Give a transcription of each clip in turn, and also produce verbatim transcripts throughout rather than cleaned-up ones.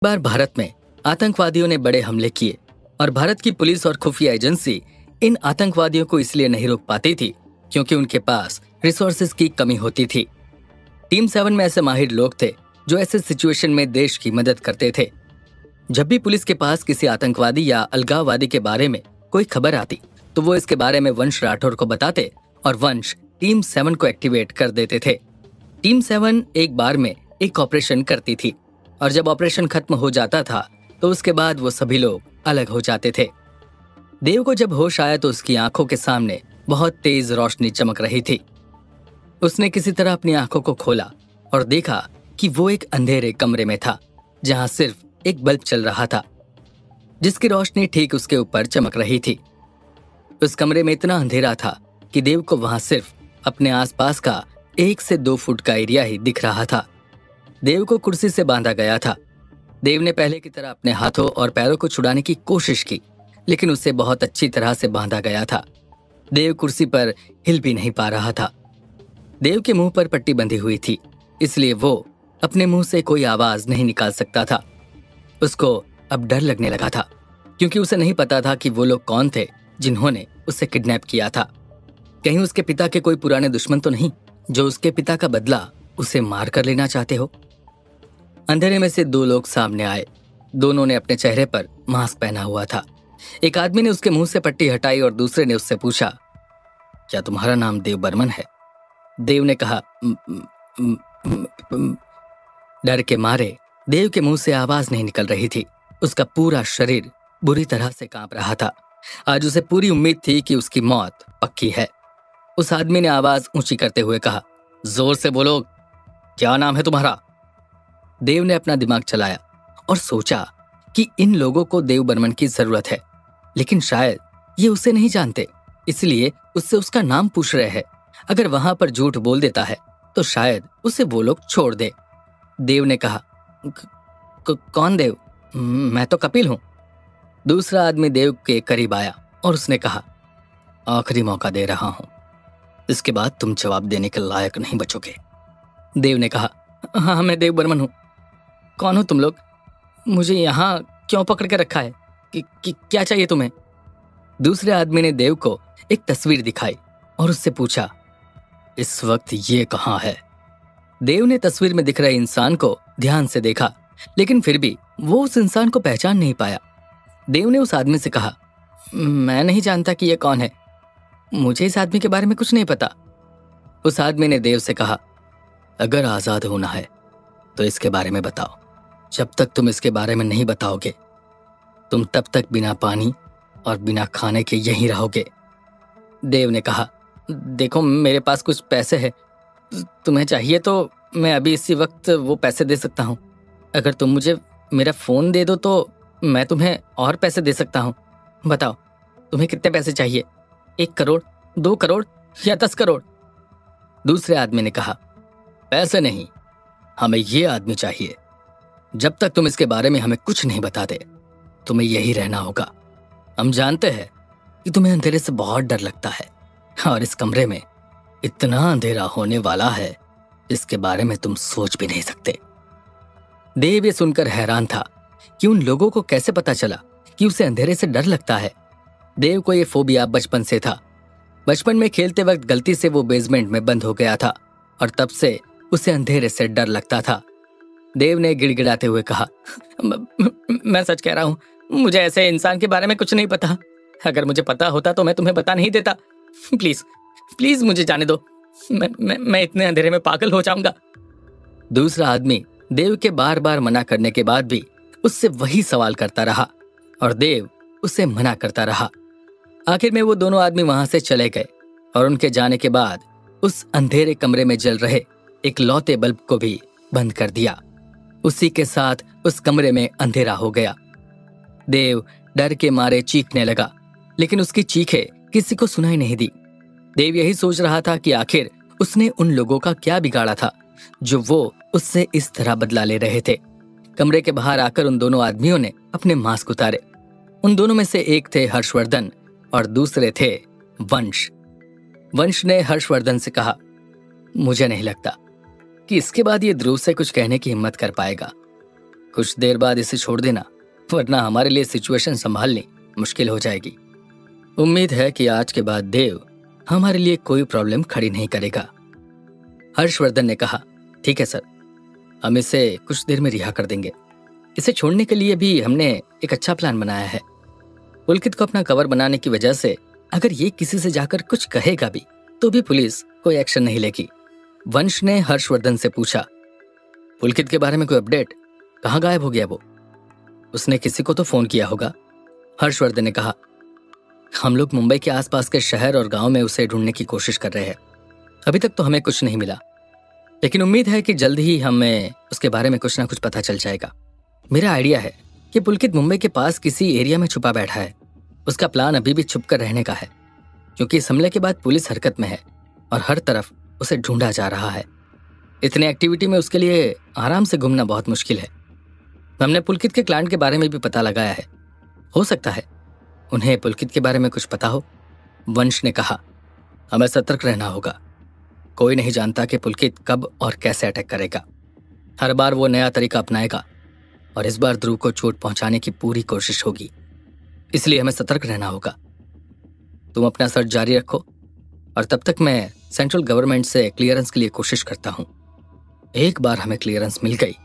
बार भारत में आतंकवादियों ने बड़े हमले किए और भारत की पुलिस और खुफिया एजेंसी इन आतंकवादियों को इसलिए नहीं रोक पाती थी क्योंकि उनके पास रिसोर्सेज की कमी होती थी। टीम सेवन में ऐसे माहिर लोग थे जो ऐसे सिचुएशन में देश की मदद करते थे। जब भी पुलिस के पास किसी आतंकवादी या अलगाववादी के बारे में कोई खबर आती तो वो इसके बारे में वंश राठौर को बताते और वंश टीम सेवन को एक्टिवेट कर देते थे। टीम सेवन एक बार में एक ऑपरेशन करती थी और जब ऑपरेशन खत्म हो जाता था तो उसके बाद वो सभी लोग अलग हो जाते थे। देव को जब होश आया तो उसकी आंखों के सामने बहुत तेज रोशनी चमक रही थी। उसने किसी तरह अपनी आंखों को खोला और देखा कि वो एक अंधेरे कमरे में था जहां सिर्फ एक बल्ब चल रहा था जिसकी रोशनी ठीक उसके ऊपर चमक रही थी। उस कमरे में इतना अंधेरा था कि देव को वहां सिर्फ अपने आसपास का एक से दो फुट का एरिया ही दिख रहा था। देव को कुर्सी से बांधा गया था। देव ने पहले की तरह अपने हाथों और पैरों को छुड़ाने की कोशिश की लेकिन उसे बहुत अच्छी तरह से बांधा गया था। देव कुर्सी पर हिल भी नहीं पा रहा था। देव के मुंह पर पट्टी बंधी हुई थी इसलिए वो अपने मुंह से कोई आवाज नहीं निकाल सकता था। उसको अब डर लगने लगा था क्योंकि उसे नहीं पता था कि वो लोग कौन थे जिन्होंने उसे किडनैप किया था। कहीं उसके पिता के कोई पुराने दुश्मन तो नहीं जो उसके पिता का बदला उसे मार कर लेना चाहते हो। अंधेरे में से दो लोग सामने आए। दोनों ने अपने चेहरे पर मास्क पहना हुआ था। एक आदमी ने उसके मुंह से पट्टी हटाई और दूसरे ने उससे पूछा, क्या तुम्हारा नाम देव बर्मन है? देव ने कहा, म, म, म, म, डर के मारे देव के मुंह से आवाज नहीं निकल रही थी। उसका पूरा शरीर बुरी तरह से कांप रहा था। आज उसे पूरी उम्मीद थी कि उसकी मौत पक्की है। उस आदमी ने आवाज ऊंची करते हुए कहा, जोर से बोलो, क्या नाम है तुम्हारा? देव ने अपना दिमाग चलाया और सोचा कि इन लोगों को देव बर्मन की जरूरत है लेकिन शायद ये उसे नहीं जानते इसलिए उससे उसका नाम पूछ रहे हैं। अगर वहां पर झूठ बोल देता है तो शायद उसे वो लोग छोड़ दे। देव ने कहा, कौन देव? मैं तो कपिल हूं। दूसरा आदमी देव के करीब आया और उसने कहा, आखिरी मौका दे रहा हूं, इसके बाद तुम जवाब देने के लायक नहीं बचोगे। देव ने कहा, हाँ मैं देव बर्मन हूं। कौन हो तुम लोग? मुझे यहाँ क्यों पकड़ के रखा है? कि, कि, क्या चाहिए तुम्हें? दूसरे आदमी ने देव को एक तस्वीर दिखाई और उससे पूछा, इस वक्त ये कहाँ है? देव ने तस्वीर में दिख रहे इंसान को ध्यान से देखा लेकिन फिर भी वो उस इंसान को पहचान नहीं पाया। देव ने उस आदमी से कहा, मैं नहीं जानता कि ये कौन है, मुझे इस आदमी के बारे में कुछ नहीं पता। उस आदमी ने देव से कहा, अगर आजाद होना है तो इसके बारे में बताओ। जब तक तुम इसके बारे में नहीं बताओगे तुम तब तक बिना पानी और बिना खाने के यहीं रहोगे। देव ने कहा, देखो मेरे पास कुछ पैसे हैं, तुम्हें चाहिए तो मैं अभी इसी वक्त वो पैसे दे सकता हूँ। अगर तुम मुझे मेरा फोन दे दो तो मैं तुम्हें और पैसे दे सकता हूँ। बताओ तुम्हें कितने पैसे चाहिए? एक करोड़, दो करोड़ या दस करोड़? दूसरे आदमी ने कहा, पैसे नहीं, हमें ये आदमी चाहिए। जब तक तुम इसके बारे में हमें कुछ नहीं बताते तुम्हें यही रहना होगा। हम जानते हैं कि तुम्हें अंधेरे से बहुत डर लगता है और इस कमरे में इतना अंधेरा होने वाला है जिसके बारे में तुम सोच भी नहीं सकते। देव ये सुनकर हैरान था कि उन लोगों को कैसे पता चला कि उसे अंधेरे से डर लगता है। देव को ये फोबिया बचपन से था। बचपन में खेलते वक्त गलती से वो बेसमेंट में बंद हो गया था और तब से उसे अंधेरे से डर लगता था। देव ने गिड़गिड़ाते हुए कहा, मैं सच कह रहा हूं, मुझे ऐसे इंसान के बारे में कुछ नहीं पता। अगर मुझे पता होता तो मैं तुम्हें बता नहीं देता। प्लीज प्लीज मुझे जाने दो, मैं मैं, मैं इतने अंधेरे में पागल हो जाऊंगा। दूसरा आदमी देव के बार बार मना करने के बाद भी उससे वही सवाल करता रहा और देव उसे मना करता रहा। आखिर में वो दोनों आदमी वहां से चले गए और उनके जाने के बाद उस अंधेरे कमरे में जल रहे एक लौते बल्ब को भी बंद कर दिया। उसी के साथ उस कमरे में अंधेरा हो गया। देव डर के मारे चीखने लगा लेकिन उसकी चीखें किसी को सुनाई नहीं दी। देव यही सोच रहा था कि आखिर उसने उन लोगों का क्या बिगाड़ा था जो वो उससे इस तरह बदला ले रहे थे। कमरे के बाहर आकर उन दोनों आदमियों ने अपने मास्क उतारे। उन दोनों में से एक थे हर्षवर्धन और दूसरे थे वंश। वंश ने हर्षवर्धन से कहा, मुझे नहीं लगता कि इसके बाद ये ध्रुव से कुछ कहने की हिम्मत कर पाएगा। कुछ देर बाद इसे छोड़ देना, वरना हमारे लिए सिचुएशन संभालनी मुश्किल हो जाएगी। उम्मीद है कि आज के बाद देव हमारे लिए कोई प्रॉब्लम खड़ी नहीं करेगा। हर्षवर्धन ने कहा, ठीक है सर, हम इसे कुछ देर में रिहा कर देंगे। इसे छोड़ने के लिए भी हमने एक अच्छा प्लान बनाया है। पुलकित को अपना कवर बनाने की वजह से अगर ये किसी से जाकर कुछ कहेगा भी तो भी पुलिस कोई एक्शन नहीं लेगी। वंश ने हर्षवर्धन से पूछा, पुलकित के बारे में कोई अपडेट? कहाँ गायब हो गया वो? उसने किसी को तो फोन किया होगा। हर्षवर्धन ने कहा, हम लोग मुंबई के आसपास के शहर और गांव में उसे ढूंढने की कोशिश कर रहे हैं। अभी तक तो हमें कुछ नहीं मिला, लेकिन उम्मीद है कि जल्द ही हमें उसके बारे में कुछ ना कुछ पता चल जाएगा। मेरा आइडिया है कि पुलकित मुंबई के पास किसी एरिया में छुपा बैठा है। उसका प्लान अभी भी छुप कर रहने का है, क्योंकि इस हमले के बाद पुलिस हरकत में है और हर तरफ उसे ढूंढा जा रहा है। इतनी एक्टिविटी में उसके लिए आराम से घूमना बहुत मुश्किल है। हमने पुलकित के क्लाइंट के बारे में भी पता लगाया है। हो सकता है उन्हें पुलकित के बारे में कुछ पता हो। वंश ने कहा, हमें सतर्क रहना होगा। कोई नहीं जानता कि पुलकित कब और कैसे अटैक करेगा। हर बार वो नया तरीका अपनाएगा और इस बार ध्रुव को चोट पहुंचाने की पूरी कोशिश होगी, इसलिए हमें सतर्क रहना होगा। तुम अपना सर्च जारी रखो और तब तक मैं सेंट्रल गवर्नमेंट से क्लियरेंस के लिए कोशिश करता हूं। एक बार हमें क्लियरेंस मिल गई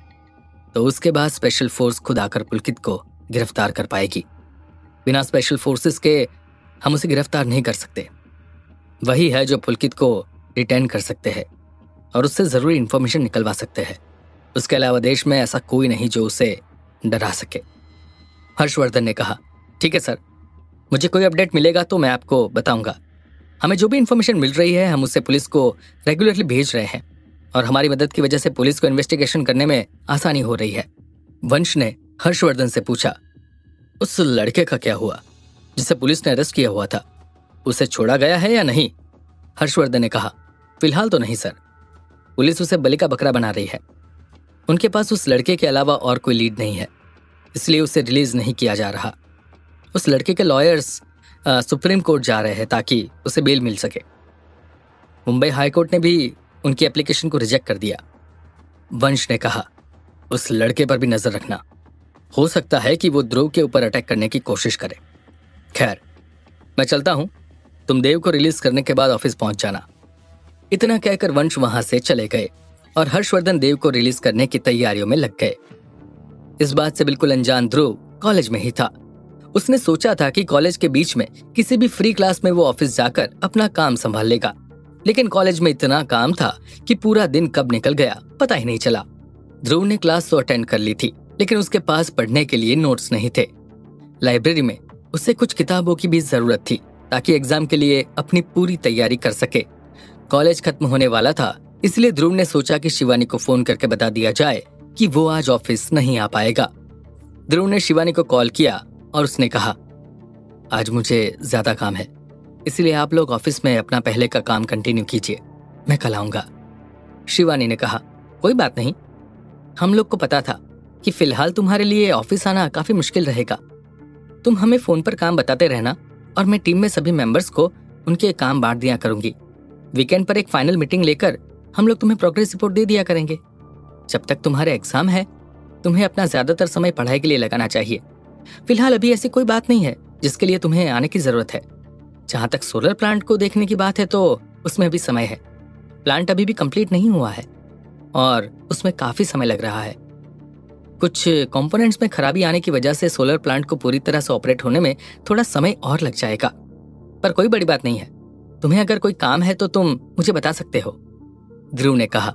तो उसके बाद स्पेशल फोर्स खुद आकर पुलकित को गिरफ्तार कर पाएगी। बिना स्पेशल फोर्सेस के हम उसे गिरफ्तार नहीं कर सकते। वही है जो पुलकित को डिटेन कर सकते हैं और उससे जरूरी इंफॉर्मेशन निकलवा सकते हैं। उसके अलावा देश में ऐसा कोई नहीं जो उसे डरा सके। हर्षवर्धन ने कहा, ठीक है सर, मुझे कोई अपडेट मिलेगा तो मैं आपको बताऊंगा। हमें जो भी इंफॉर्मेशन मिल रही है हम उससे पुलिस को रेगुलरली भेज रहे हैं और हमारी मदद की वजह से पुलिस को इन्वेस्टिगेशन करने में आसानी हो रही है। वंश ने हर्षवर्धन से पूछा, उस लड़के का क्या हुआ जिसे पुलिस ने अरेस्ट किया हुआ था? उसे छोड़ा गया है या नहीं? हर्षवर्धन ने कहा, फिलहाल तो नहीं सर, पुलिस उसे बलि का बकरा बना रही है। उनके पास उस लड़के के अलावा और कोई लीड नहीं है, इसलिए उसे रिलीज नहीं किया जा रहा। उस लड़के के लॉयर्स सुप्रीम कोर्ट जा रहे हैं ताकि उसे बेल मिल सके। मुंबई हाई कोर्ट ने भी उनकी एप्लीकेशन को रिजेक्ट कर दिया। वंश ने कहा, उस लड़के पर भी नजर रखना। हो सकता है कि वो ध्रुव के ऊपर अटैक करने की कोशिश करे। खैर, मैं चलता हूं, तुम देव को रिलीज करने के बाद ऑफिस पहुंच जाना। इतना कहकर वंश वहां से चले गए और हर्षवर्धन देव को रिलीज करने की तैयारियों में लग गए। इस बात से बिल्कुल अनजान ध्रुव कॉलेज में ही था। उसने सोचा था कि कॉलेज के बीच में किसी भी फ्री क्लास में वो ऑफिस जाकर अपना काम संभाल लेगा, लेकिन कॉलेज में इतना काम था कि पूरा दिन कब निकल गया पता ही नहीं चला। ध्रुव ने क्लास तो अटेंड कर ली थी, लेकिन उसके पास पढ़ने के लिए नोट्स नहीं थे। लाइब्रेरी में उसे कुछ किताबों की भी जरूरत थी ताकि एग्जाम के लिए अपनी पूरी तैयारी कर सके। कॉलेज खत्म होने वाला था, इसलिए ध्रुव ने सोचा कि शिवानी को फोन करके बता दिया जाए कि वो आज ऑफिस नहीं आ पाएगा। ध्रुव ने शिवानी को कॉल किया और उसने कहा, आज मुझे ज्यादा काम है, इसलिए आप लोग ऑफिस में अपना पहले का काम कंटिन्यू कीजिए, मैं कल आऊंगा। शिवानी ने कहा, कोई बात नहीं, हम लोग को पता था कि फिलहाल तुम्हारे लिए ऑफिस आना काफी मुश्किल रहेगा। तुम हमें फोन पर काम बताते रहना और मैं टीम में सभी मेंबर्स को उनके काम बांट दिया करूंगी। वीकेंड पर एक फाइनल मीटिंग लेकर हम लोग तुम्हें प्रोग्रेस रिपोर्ट दे दिया करेंगे। जब तक तुम्हारे एग्जाम है तुम्हें अपना ज्यादातर समय पढ़ाई के लिए लगाना चाहिए। फिलहाल अभी ऐसी कोई बात नहीं है जिसके लिए तुम्हें आने की जरूरत है। जहां तक सोलर प्लांट को देखने की बात है तो उसमें भी समय है। प्लांट अभी भी कंप्लीट नहीं हुआ है और उसमें काफी समय लग रहा है। कुछ कंपोनेंट्स में खराबी आने की वजह से सोलर प्लांट को पूरी तरह से ऑपरेट होने में थोड़ा समय और लग जाएगा, पर कोई बड़ी बात नहीं है। तुम्हें अगर कोई काम है तो तुम मुझे बता सकते हो। ध्रुव ने कहा,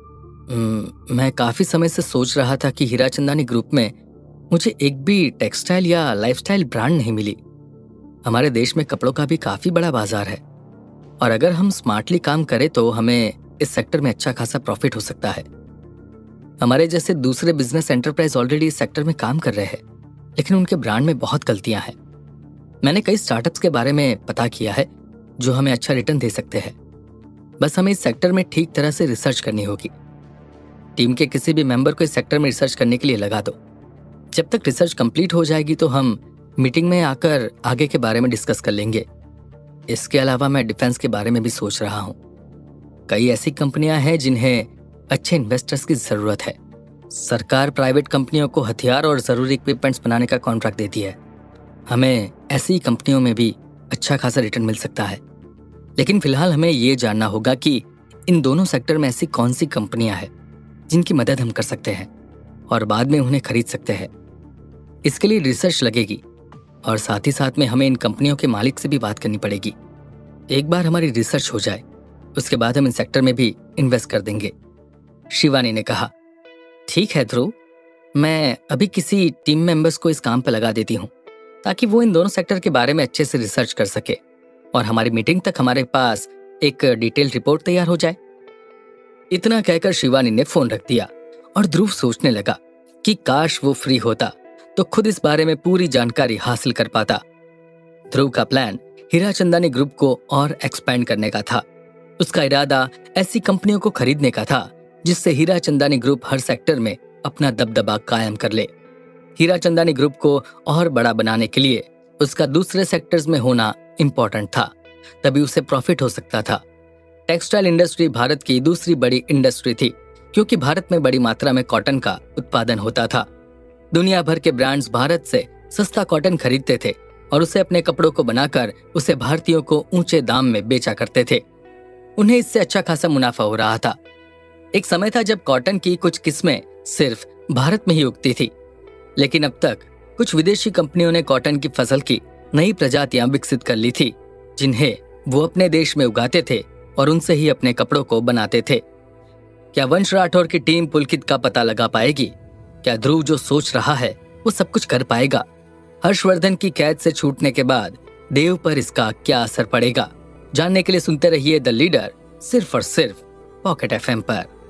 मैं काफी समय से सोच रहा था कि हीराचंदानी ग्रुप में मुझे एक भी टेक्सटाइल या लाइफस्टाइल ब्रांड नहीं मिली। हमारे देश में कपड़ों का भी काफी बड़ा बाजार है और अगर हम स्मार्टली काम करें तो हमें इस सेक्टर में अच्छा खासा प्रॉफिट हो सकता है। हमारे जैसे दूसरे बिजनेस एंटरप्राइज ऑलरेडी इस सेक्टर में काम कर रहे हैं, लेकिन उनके ब्रांड में बहुत गलतियां हैं। मैंने कई स्टार्टअप्स के बारे में पता किया है जो हमें अच्छा रिटर्न दे सकते हैं। बस हमें इस सेक्टर में ठीक तरह से रिसर्च करनी होगी। टीम के किसी भी मेंबर को इस सेक्टर में रिसर्च करने के लिए लगा दो। जब तक रिसर्च कंप्लीट हो जाएगी तो हम मीटिंग में आकर आगे के बारे में डिस्कस कर लेंगे। इसके अलावा मैं डिफेंस के बारे में भी सोच रहा हूँ। कई ऐसी कंपनियां हैं जिन्हें अच्छे इन्वेस्टर्स की जरूरत है। सरकार प्राइवेट कंपनियों को हथियार और जरूरी इक्विपमेंट्स बनाने का कॉन्ट्रैक्ट देती है। हमें ऐसी कंपनियों में भी अच्छा खासा रिटर्न मिल सकता है, लेकिन फिलहाल हमें ये जानना होगा कि इन दोनों सेक्टर में ऐसी कौन सी कंपनियां हैं जिनकी मदद हम कर सकते हैं और बाद में उन्हें खरीद सकते हैं। इसके लिए रिसर्च लगेगी और साथ ही साथ में हमें इन कंपनियों के मालिक से भी बात करनी पड़ेगी। एक बार हमारी रिसर्च हो जाए उसके बाद हम इन सेक्टर में भी इन्वेस्ट कर देंगे, शिवानी ने कहा। ठीक है ध्रुव, मैं अभी किसी टीम मेंबर्स को इस काम पर लगा देती हूँ ताकि वो इन दोनों सेक्टर के बारे में अच्छे से रिसर्च कर सके और हमारी मीटिंग तक हमारे पास एक डिटेल रिपोर्ट तैयार हो जाए। इतना कहकर शिवानी ने फोन रख दिया और ध्रुव सोचने लगा कि काश वो फ्री होता तो खुद इस बारे में पूरी जानकारी हासिल कर पाता। ध्रुव का प्लान हीराचंदानी ग्रुप को और एक्सपैंड करने का था। उसका इरादा ऐसी कंपनियों को खरीदने का था जिससे हीराचंदानी ग्रुप हर सेक्टर में अपना दबदबा कायम कर ले। हीराचंदानी ग्रुप को और बड़ा बनाने के लिए उसका दूसरे सेक्टर्स में होना इम्पोर्टेंट था, तभी उसे प्रॉफिट हो सकता था। टेक्सटाइल इंडस्ट्री भारत की दूसरी बड़ी इंडस्ट्री थी क्योंकि भारत में बड़ी मात्रा में कॉटन का उत्पादन होता था। दुनिया भर के ब्रांड्स भारत से सस्ता कॉटन खरीदते थे और उसे अपने कपड़ों को बनाकर उसे भारतीयों को ऊंचे दाम में बेचा करते थे। उन्हें इससे अच्छा खासा मुनाफा हो रहा था। एक समय था जब कॉटन की कुछ किस्में सिर्फ भारत में ही उगती थी, लेकिन अब तक कुछ विदेशी कंपनियों ने कॉटन की फसल की नई प्रजातियां विकसित कर ली थी जिन्हें वो अपने देश में उगाते थे और उनसे ही अपने कपड़ों को बनाते थे। क्या वंश राठौर की टीम पुलकित का पता लगा पाएगी? क्या ध्रुव जो सोच रहा है वो सब कुछ कर पाएगा? हर्षवर्धन की कैद से छूटने के बाद देव पर इसका क्या असर पड़ेगा? जानने के लिए सुनते रहिए द लीडर, सिर्फ और सिर्फ पॉकेट एफएम पर।